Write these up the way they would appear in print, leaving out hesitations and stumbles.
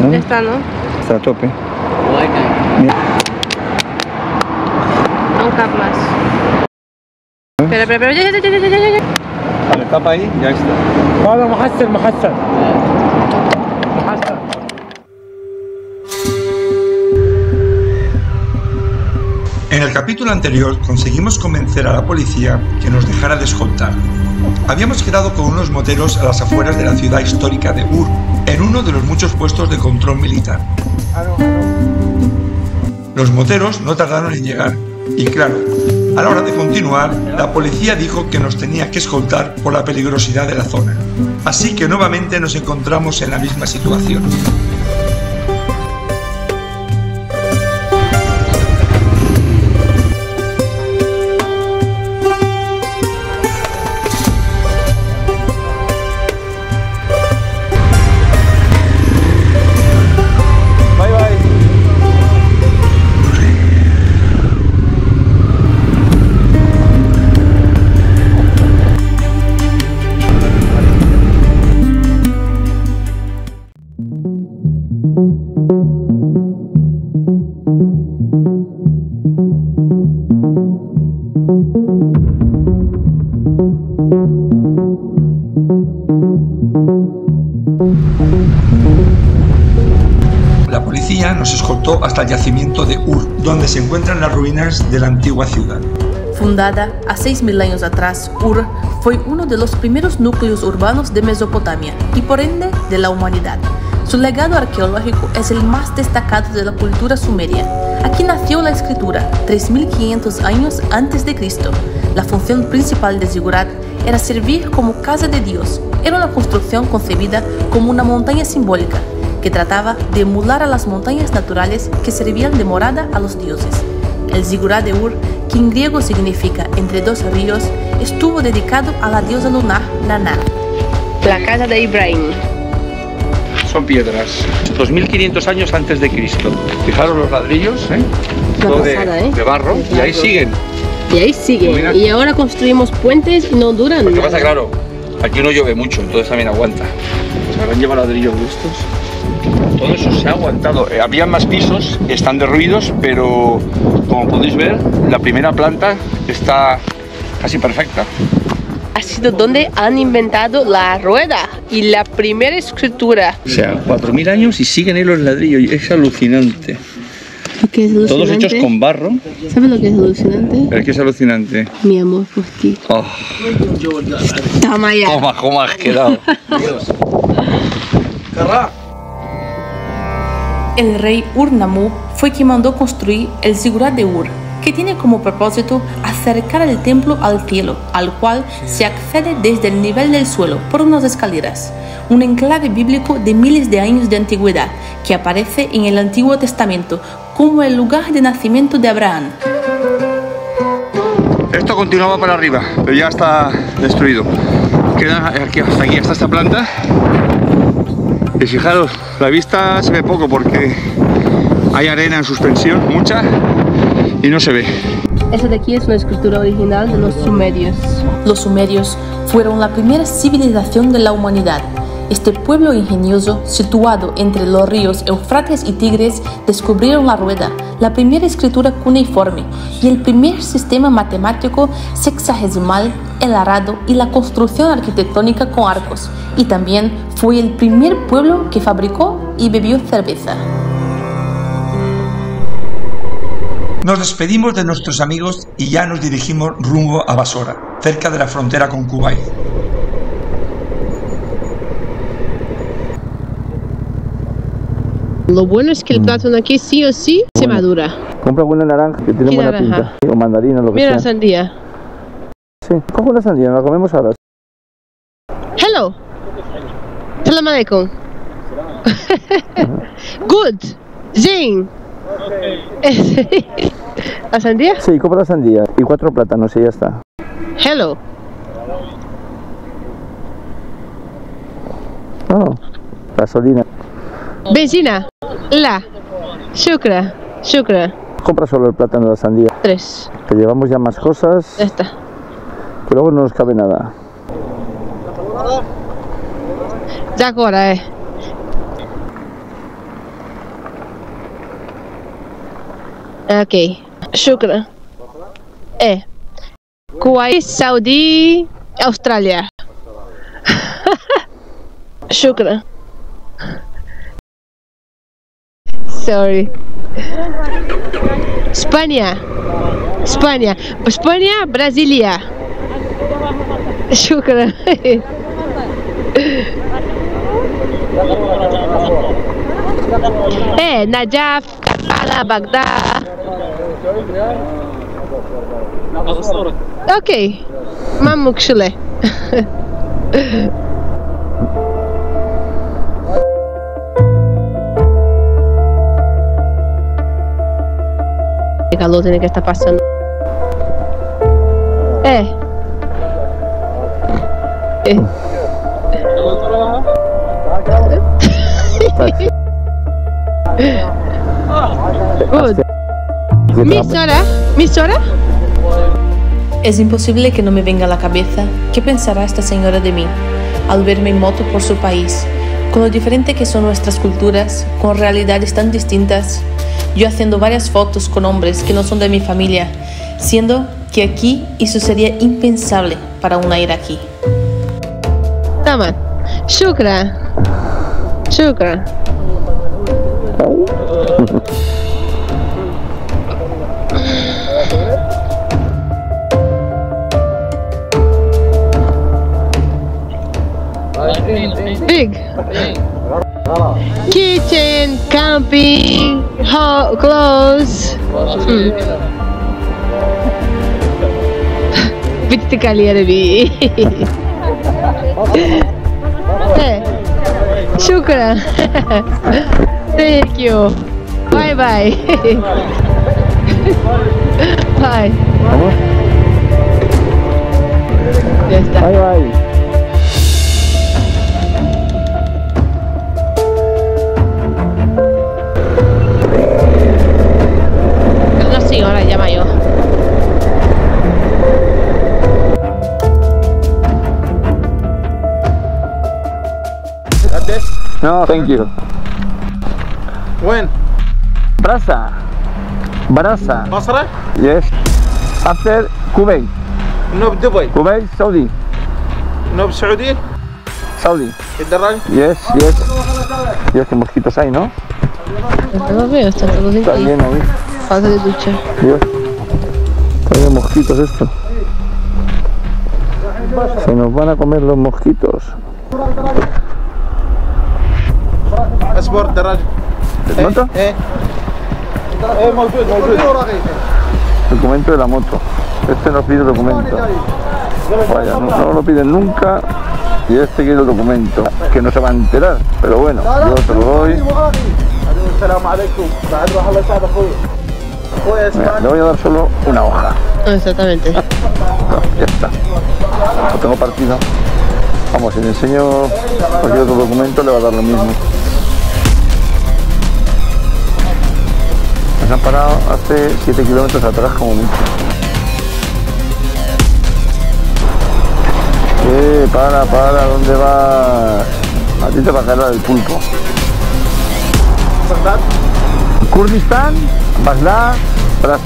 Ya está, ¿no? Está a tope. Un cap más. Espera, ya. Vale, tapa ahí, ya está. هذا محسن محسن. En el capítulo anterior conseguimos convencer a la policía que nos dejara de escoltar. Habíamos quedado con unos moteros a las afueras de la ciudad histórica de Ur, en uno de los muchos puestos de control militar. Los moteros no tardaron en llegar, y claro, a la hora de continuar, la policía dijo que nos tenía que escoltar por la peligrosidad de la zona. Así que nuevamente nos encontramos en la misma situación. La policía nos escoltó hasta el yacimiento de Ur, donde se encuentran las ruinas de la antigua ciudad. Fundada a 6.000 años atrás, Ur fue uno de los primeros núcleos urbanos de Mesopotamia y por ende de la humanidad. Su legado arqueológico es el más destacado de la cultura sumeria. Aquí nació la escritura, 3.500 años antes de Cristo. La función principal de Zigurat era servir como casa de Dios. Era una construcción concebida como una montaña simbólica, que trataba de emular a las montañas naturales que servían de morada a los dioses. El Zigurat de Ur, que en griego significa entre dos ríos, estuvo dedicado a la diosa lunar Nanna. La casa de Ibrahim. Son piedras. 2500 años antes de Cristo. Fijaros los ladrillos, todo de barro, y ahí siguen. Y ahí siguen. Mira. Y ahora construimos puentes y no duran. Lo que pasa, claro, aquí no llueve mucho, entonces también aguanta. Pues habrán llevado ladrillos de estos. Todo eso se ha aguantado. Había más pisos, están derruidos, pero como podéis ver, la primera planta está casi perfecta. Ha sido donde han inventado la rueda y la primera escritura. O sea, 4000 años y siguen ahí los ladrillos, es alucinante. ¿Lo que es alucinante? Todos hechos con barro. ¿Sabes lo que es alucinante? ¿Pero qué es alucinante? Mi amor por ti. Oh. Toma ya. Toma, cómo has quedado. El rey Ur-Nammu fue quien mandó construir el Zigurat de Ur, que tiene como propósito acercar el templo al cielo, al cual se accede desde el nivel del suelo por unas escaleras. Un enclave bíblico de miles de años de antigüedad que aparece en el Antiguo Testamento como el lugar de nacimiento de Abraham. Esto continuaba para arriba, pero ya está destruido. Queda aquí, hasta aquí, hasta esta planta. Y fijaros, la vista se ve poco porque hay arena en suspensión, mucha, y no se ve. Esa de aquí es una escritura original de los sumerios. Los sumerios fueron la primera civilización de la humanidad. Este pueblo ingenioso, situado entre los ríos Éufrates y Tigres, descubrieron la rueda, la primera escritura cuneiforme y el primer sistema matemático sexagesimal, el arado y la construcción arquitectónica con arcos. Y también fue el primer pueblo que fabricó y bebió cerveza. Nos despedimos de nuestros amigos y ya nos dirigimos rumbo a Basora, cerca de la frontera con Kuwait. Lo bueno es que el plátano aquí sí o sí se madura. Compra buena naranja, que tiene buena pinta. O mandarina, lo que Mira sea. la sandía. Sí, cojo una sandía, la comemos ahora. Hello. Salam alaikum. Good. Zing. ¿La sandía? Sí, compra la sandía y 4 plátanos y ya está. Hello. Oh, gasolina. Benzina. La. Shukra. Shukra. Compra solo el plátano y la sandía. 3. Que llevamos ya más cosas, Ya está. pero luego no nos cabe nada. Ya ahora, اوكي شكرا. كويت، سعودي، استراليا. شكرا. سوري. اسبانيا، برازيليا. شكرا. نجاف، كربلاء، بغداد. اوكي ما مشكلة. El calor tiene que estar pasando. Good. ¿Mi hora? Es imposible que no me venga a la cabeza qué pensará esta señora de mí al verme en moto por su país, con lo diferente que son nuestras culturas, con realidades tan distintas, yo haciendo varias fotos con hombres que no son de mi familia, siendo que aquí eso sería impensable para una iraquí. Tama. Shukran. Big. Kitchen, camping, clothes. Bitti kaliyere bi. Shukran. Thank you. Bye bye. Bye. Ya está. Bye bye. Ahora llama yo. No, thank you. When? Brasa. Basra? Yes. After Kuwait. No, Dubai. Kuwait, Saudi. No, Saudi. Saudi. الدراج. Yes. Dios, qué mosquitos hay, ¿no? No lo veo, está todo Está ahí. lleno, ¿eh? Falta de ducha. Dios. Está de mosquitos esto. Se nos van a comer los mosquitos. اصبر الدراج. ¿Moto? موجود. Documento de la moto. Este nos pide documento. Vaya, no lo piden nunca. Y este quiere el documento. Que no se va a enterar. Pero bueno, yo se lo doy. Mira, le voy a dar solo una hoja. Exactamente. Ya está. Lo tengo partido. Vamos, si le enseño cualquier otro documento le va a dar lo mismo. Nos han parado hace 7 kilómetros atrás como mucho. Para, ¿dónde vas? A ti te va a caer la del pulpo. Kurdistán, Basla, Brasa.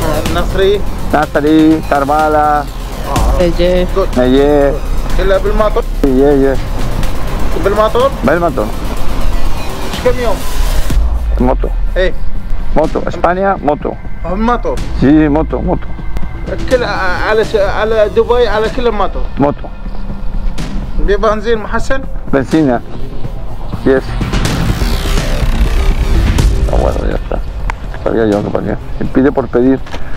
Nasri, Karbala, Nayer. إلا بالمطر. Yes. بالمطر. بالمطر. كم يوم؟ Moto. إيه. Moto. España, moto. بالمطر. Sí, moto. كل على دبي على كل المطر. Moto. ببنزين محسن. Benzina. Yes. Bueno, ya está. Sabía yo que para qué. Se pide por pedir.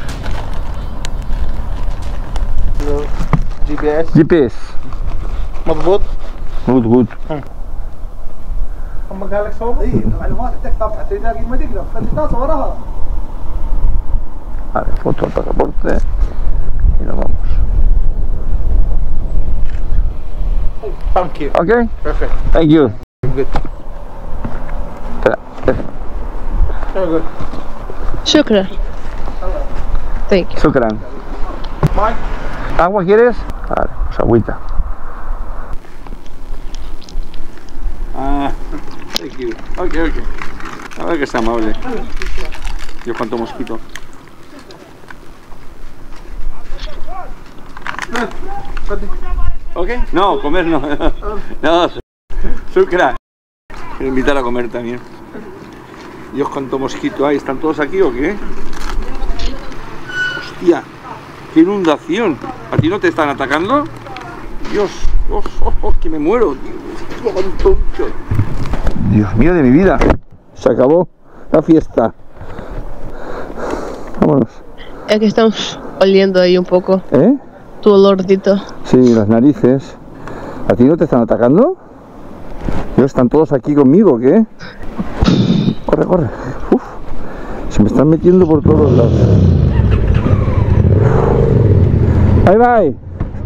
GPS. مضبوط. Good. هم قال لك صوب؟ اي المعلومات تكتب حتى تلاقي ما تقدر فتحتها صورها. Vale, foto al pasaporte y nos vamos. Thank you. Okay? Perfect. Thank you. Good. Espera. Very good. Shukran. Thank you. Shukran. Mike. ¿Agua quieres? Vale, pues agüita. Thank you. Okay. A ver que está amable. Dios, cuánto mosquito. ¿Ok? No, comer no. No, Shukra. Quiero invitar a comer también. Dios, cuánto mosquito hay. ¿Están todos aquí o qué? Hostia, qué inundación. ¿A ti no te están atacando? Dios, que me muero. Dios mío de mi vida. Se acabó la fiesta. Vámonos. Es que estamos oliendo ahí un poco. ¿Eh? Tu olorcito. Sí, las narices. ¿A ti no te están atacando? Dios, ¿están todos aquí conmigo o qué? Corre, corre. Uf, se me están metiendo por todos lados. Bye, bye.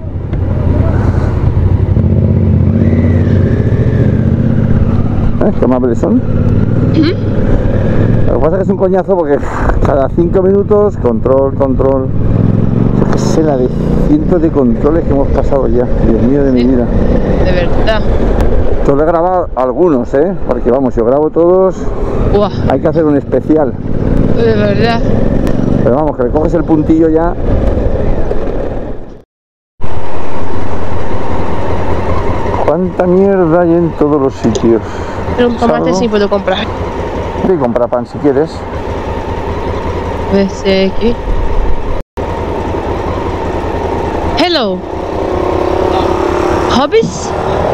¿Qué amables son? Lo que pasa es que es un coñazo porque cada 5 minutos, control. Yo qué sé, la de cientos de controles que hemos pasado ya. Dios mío de mi vida. De verdad. Solo he grabado algunos, porque vamos, yo grabo todos. Buah, Hay que hacer un especial. de verdad. Pero vamos, que le coges el puntillo ya. Cuánta mierda hay en todos los sitios. Pero un tomate ¿Salgo? sí puedo comprar. Sí, compra pan si quieres. Pues aquí. Hello. Hobbies?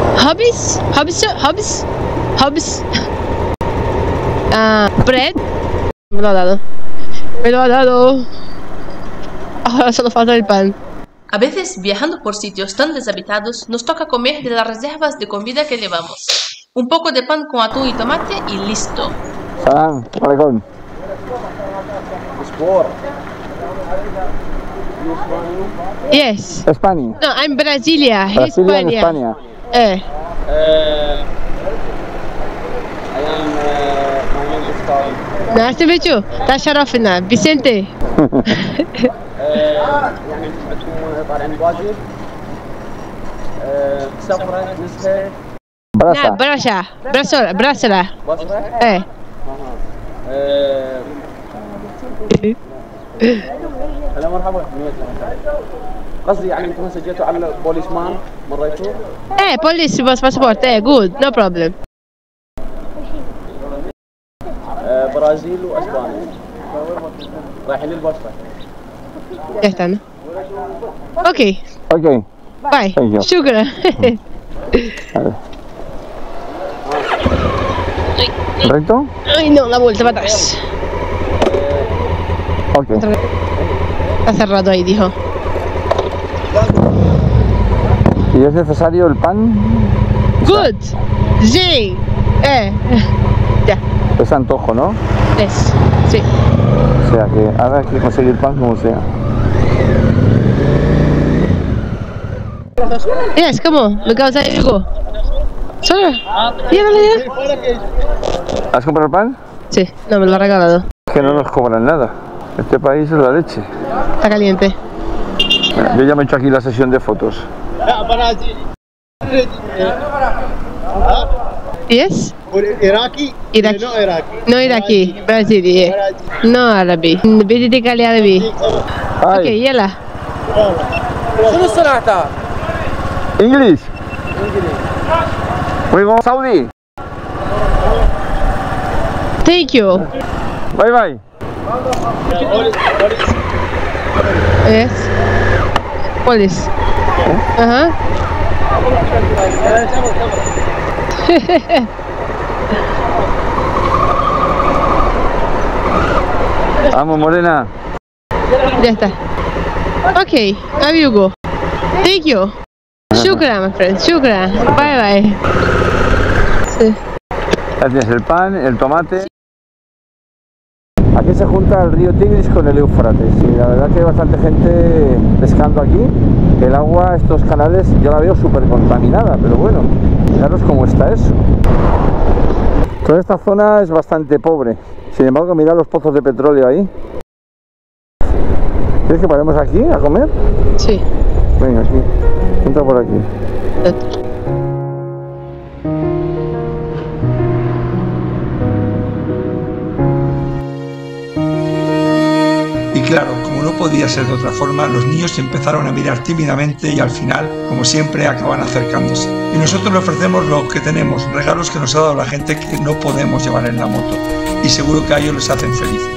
Bread. Me lo ha dado. Ahora solo falta el pan. A veces, viajando por sitios tan deshabitados, nos toca comer de las reservas de comida que llevamos. Un poco de pan con atún y tomate y listo. Salam, alaikum. Yes. España. No, I'm Brasilia. Brasilia en España. Nice to meet you. تشرفنا Vicente. يعني عندكم طالعين واجد سفرة نزهة لا Brasa. برشا براسلة. بصرة ايه. هلا مرحبا قصدي يعني انتم هسه جيتوا على بوليس مان مريتوا ايه بوليس بس باسبورت ايه good no problem. برازيل واسبانيا رايحين للبصرة Ya está, ¿no? Ok, Ok. bye. Thank you. شكرا. ¿Recto? Ay no, la vuelta para atrás. Ok. Está cerrado ahí, dijo. ¿Y es necesario el pan? Good. Sí. Ya. Es antojo, ¿no? Es. Sí. O sea que ahora hay que conseguir pan como sea. Yes, ¿cómo? ¿Lo acabas de algo? ¿Solo? ¿Ya no le ¿Has comprado el pan? Sí, no, me lo ha regalado. Es que no nos cobran nada. Este país es la leche. Está caliente. Yo ya me he hecho aquí la sesión de fotos. Yes? Iraqi? Iraqi. No Iraqi. No iraquí, Brasilia. No árabe. بدي تقلي عربي. Hi. اوكي يلا. شنو صنعتها؟ English. We go Saudi. Thank you. Bye bye. Yes. Police. Ajá. Vamos, Morena. Ya está. Ok, amigo. Thank you. Shukran, my friend. Shukran. Bye bye. Sí. Ya tienes el pan, el tomate. Aquí se junta el río Tigris con el Éufrates y la verdad que hay bastante gente pescando aquí. El agua, estos canales, yo la veo súper contaminada, pero bueno, fijaros cómo está eso. Toda esta zona es bastante pobre. Sin embargo, mirad los pozos de petróleo ahí. ¿Quieres que paremos aquí a comer? Sí. Venga, aquí. Entra por aquí. Y claro, como no podía ser de otra forma, los niños se empezaron a mirar tímidamente y al final, como siempre, acaban acercándose. Y nosotros le ofrecemos lo que tenemos, regalos que nos ha dado la gente que no podemos llevar en la moto. Y seguro que a ellos les hacen felices.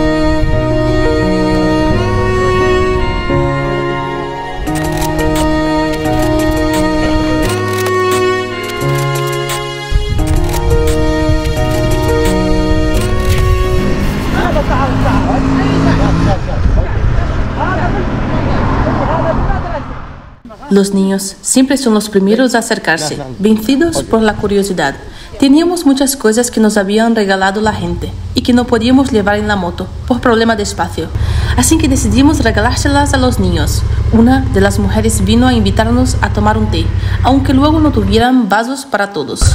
Los niños siempre son los primeros a acercarse, vencidos por la curiosidad. Teníamos muchas cosas que nos habían regalado la gente y que no podíamos llevar en la moto por problema de espacio. Así que decidimos regalárselas a los niños. Una de las mujeres vino a invitarnos a tomar un té, aunque luego no tuvieran vasos para todos.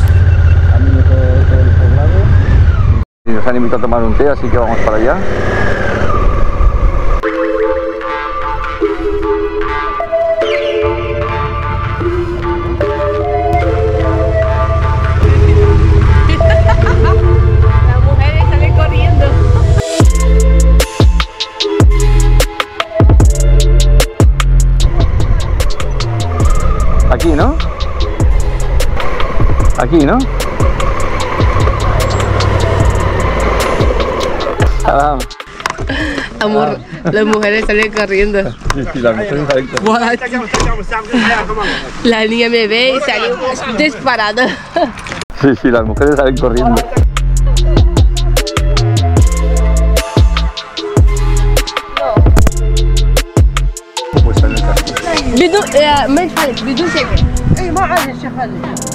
Nos han invitado a tomar un té, así que vamos para allá. Aquí, ¿no? Aquí, ¿no? Ah. Amor, las mujeres salen corriendo. Sí, las mujeres salen corriendo. What? La niña me ve y sale disparada. Sí, las mujeres salen corriendo. بدون ما يتحرك بدون شكل. اي ما عاد الشيخ هذا.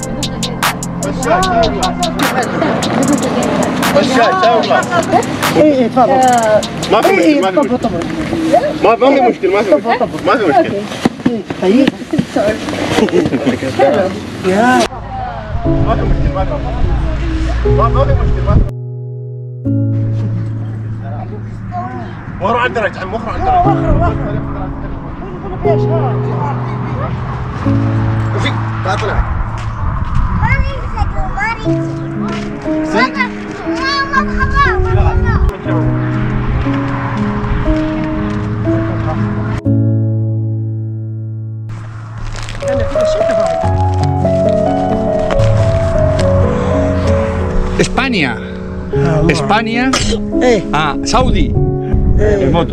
اي تفضل. ما في مشكلة ما في مشكلة ما في مشكلة ما في مشكلة. طيب. يا ما في مشكلة ما في مشكلة ورا عندنا رجع مخرج عندنا. وفي طلع España. España. Ah, Saudi. En moto.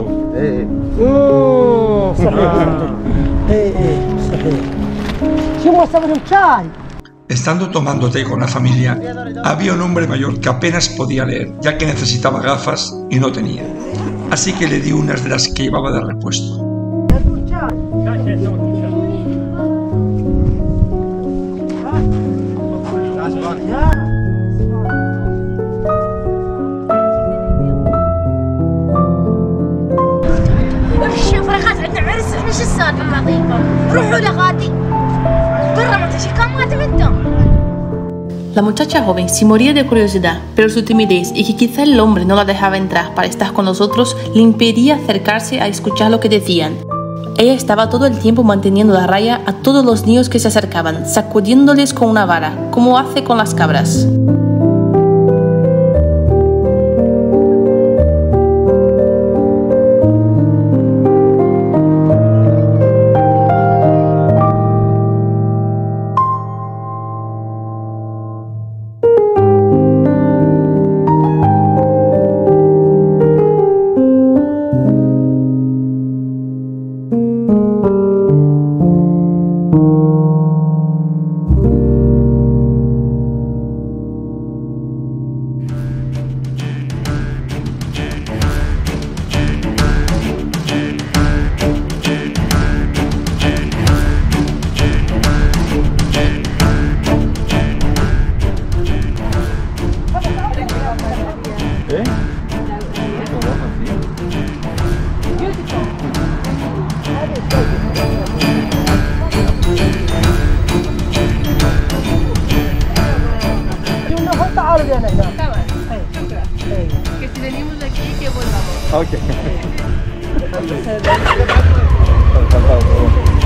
Estando tomando té con la familia, había un hombre mayor que apenas podía leer, ya que necesitaba gafas y no tenía. Así que le di unas de las que llevaba de repuesto. La muchacha joven se moría de curiosidad, pero su timidez y que quizá el hombre no la dejaba entrar para estar con nosotros le impedía acercarse a escuchar lo que decían. Ella estaba todo el tiempo manteniendo la raya a todos los niños que se acercaban, sacudiéndoles con una vara, como hace con las cabras. Que si venimos aquí, que volvamos. Ok.